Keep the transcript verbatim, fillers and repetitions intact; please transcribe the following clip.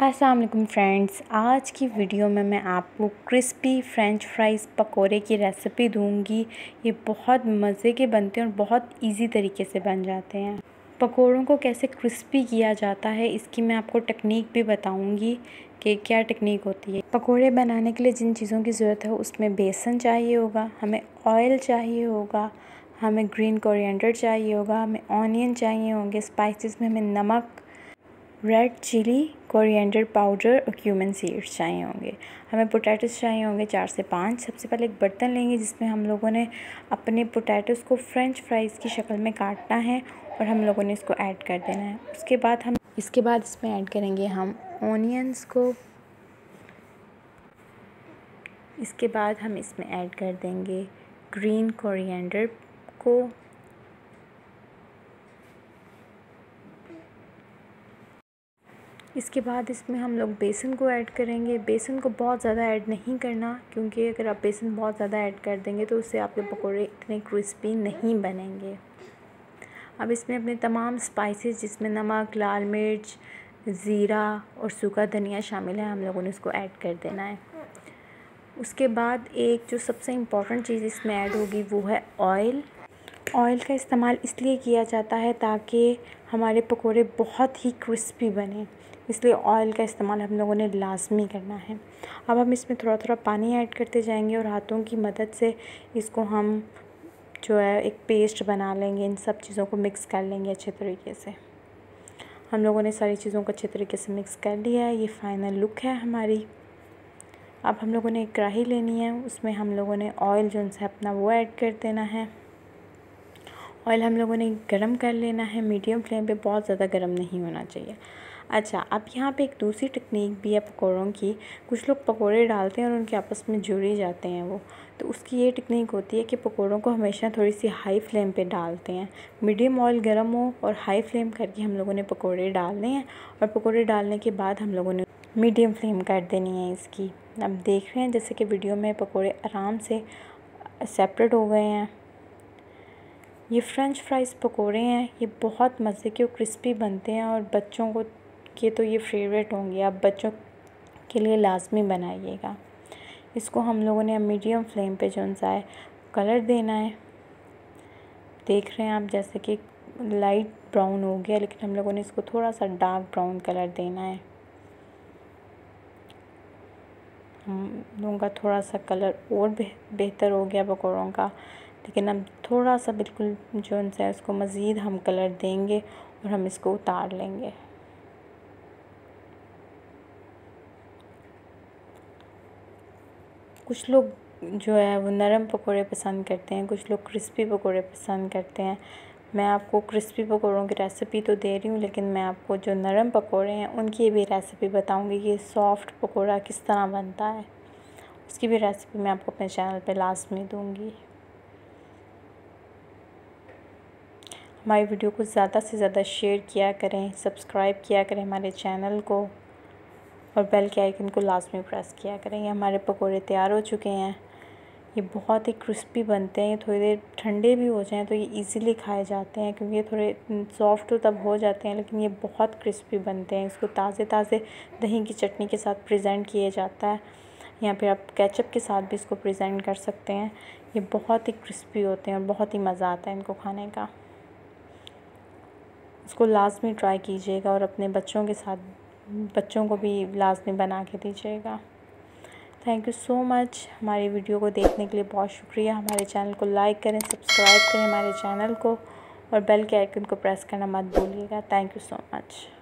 अस्सलाम वालेकुम फ्रेंड्स, आज की वीडियो में मैं आपको क्रिस्पी फ्रेंच फ्राइज़ पकोड़े की रेसिपी दूंगी। ये बहुत मज़े के बनते हैं और बहुत इजी तरीके से बन जाते हैं। पकोड़ों को कैसे क्रिस्पी किया जाता है इसकी मैं आपको टेक्निक भी बताऊंगी कि क्या टेक्निक होती है। पकोड़े बनाने के लिए जिन चीज़ों की ज़रूरत है उसमें बेसन चाहिए होगा, हमें ऑयल चाहिए होगा, हमें ग्रीन कोरिएंडर चाहिए होगा, हमें ऑनियन चाहिए होंगे, स्पाइसेस में हमें नमक, रेड चिली, कोरिएंडर पाउडर और क्यूमिन सीड्स चाहिए होंगे। हमें पोटैटोस चाहिए होंगे चार से पाँच। सबसे पहले एक बर्तन लेंगे जिसमें हम लोगों ने अपने पोटैटोस को फ्रेंच फ्राइज़ की शक्ल में काटना है और हम लोगों ने इसको ऐड कर देना है। उसके बाद हम इसके बाद इसमें ऐड करेंगे हम ऑनियंस को। इसके बाद हम इसमें ऐड कर देंगे ग्रीन कोरिएंडर को। इसके बाद इसमें हम लोग बेसन को ऐड करेंगे। बेसन को बहुत ज़्यादा ऐड नहीं करना, क्योंकि अगर आप बेसन बहुत ज़्यादा ऐड कर देंगे तो उससे आपके पकोड़े इतने क्रिस्पी नहीं बनेंगे। अब इसमें अपने तमाम स्पाइसेस जिसमें नमक, लाल मिर्च, ज़ीरा और सूखा धनिया शामिल है, हम लोगों ने उसको ऐड कर देना है। उसके बाद एक जो सबसे इम्पॉर्टेंट चीज़ इसमें ऐड होगी वो है ऑयल। ऑयल का इस्तेमाल इसलिए किया जाता है ताकि हमारे पकोड़े बहुत ही क्रिस्पी बने, इसलिए ऑयल का इस्तेमाल हम लोगों ने लाजमी करना है। अब हम इसमें थोड़ा थोड़ा पानी ऐड करते जाएंगे और हाथों की मदद से इसको हम जो है एक पेस्ट बना लेंगे। इन सब चीज़ों को मिक्स कर लेंगे अच्छे तरीके से। हम लोगों ने सारी चीज़ों को अच्छे तरीके से मिक्स कर लिया है। ये फाइनल लुक है हमारी। अब हम लोगों ने एक कढ़ाई लेनी है, उसमें हम लोगों ने ऑयल जो है अपना वो ऐड कर देना है। ऑयल हम लोगों ने गरम कर लेना है मीडियम फ्लेम पे, बहुत ज़्यादा गरम नहीं होना चाहिए। अच्छा, अब यहाँ पे एक दूसरी टेक्निक भी है पकोड़ों की। कुछ लोग पकोड़े डालते हैं और उनके आपस में जुड़ ही जाते हैं वो, तो उसकी ये टेक्निक होती है कि पकोड़ों को हमेशा थोड़ी सी हाई फ्लेम पे डालते हैं। मीडियम ऑयल गर्म हो और हाई फ्लेम करके हम लोगों ने पकोड़े डालने हैं और पकोड़े डालने के बाद हम लोगों ने मीडियम फ्लेम कर देनी है इसकी। अब देख रहे हैं जैसे कि वीडियो में पकोड़े आराम से सेपरेट हो गए हैं। ये फ्रेंच फ्राइज़ पकोड़े हैं, ये बहुत मज़े के और क्रिस्पी बनते हैं और बच्चों को के तो ये फेवरेट होंगे। आप बच्चों के लिए लाजमी बनाइएगा। इसको हम लोगों ने मीडियम फ्लेम पे जो सा है कलर देना है। देख रहे हैं आप जैसे कि लाइट ब्राउन हो गया, लेकिन हम लोगों ने इसको थोड़ा सा डार्क ब्राउन कलर देना है। हम लोगों का थोड़ा सा कलर और बेहतर हो गया पकौड़ों का, लेकिन अब थोड़ा सा बिल्कुल जो है उसको मज़ीद हम कलर देंगे और हम इसको उतार लेंगे। कुछ लोग जो है वो नरम पकोड़े पसंद करते हैं, कुछ लोग क्रिस्पी पकोड़े पसंद करते हैं। मैं आपको क्रिस्पी पकोड़ों की रेसिपी तो दे रही हूँ, लेकिन मैं आपको जो नरम पकोड़े हैं उनकी भी रेसिपी बताऊँगी कि सॉफ़्ट पकोड़ा किस तरह बनता है। उसकी भी रेसिपी मैं आपको अपने चैनल पे लास्ट में दूँगी। हमारी वीडियो को ज़्यादा से ज़्यादा शेयर किया करें, सब्सक्राइब किया करें हमारे चैनल को और बेल के आइकन को लाजमी प्रेस किया करें। ये हमारे पकोड़े तैयार हो चुके हैं। ये बहुत ही क्रिस्पी बनते हैं। थोड़ी देर ठंडे भी हो जाएं तो ये इजीली खाए जाते हैं, क्योंकि ये थोड़े सॉफ्ट तो तब हो जाते हैं, लेकिन ये बहुत क्रिस्पी बनते हैं। इसको ताज़े ताज़े दही की चटनी के साथ प्रेजेंट किया जाता है, या फिर आप केचप के साथ भी इसको प्रेजेंट कर सकते हैं। ये बहुत ही क्रिस्पी होते हैं और बहुत ही मज़ा आता है इनको खाने का। इसको लाजमी ट्राई कीजिएगा और अपने बच्चों के साथ बच्चों को भी लाजमी बना के दीजिएगा। Thank you so much. हमारी वीडियो को देखने के लिए बहुत शुक्रिया। हमारे चैनल को लाइक करें, सब्सक्राइब करें हमारे चैनल को और बेल के आइकन को प्रेस करना मत भूलिएगा। Thank you so much.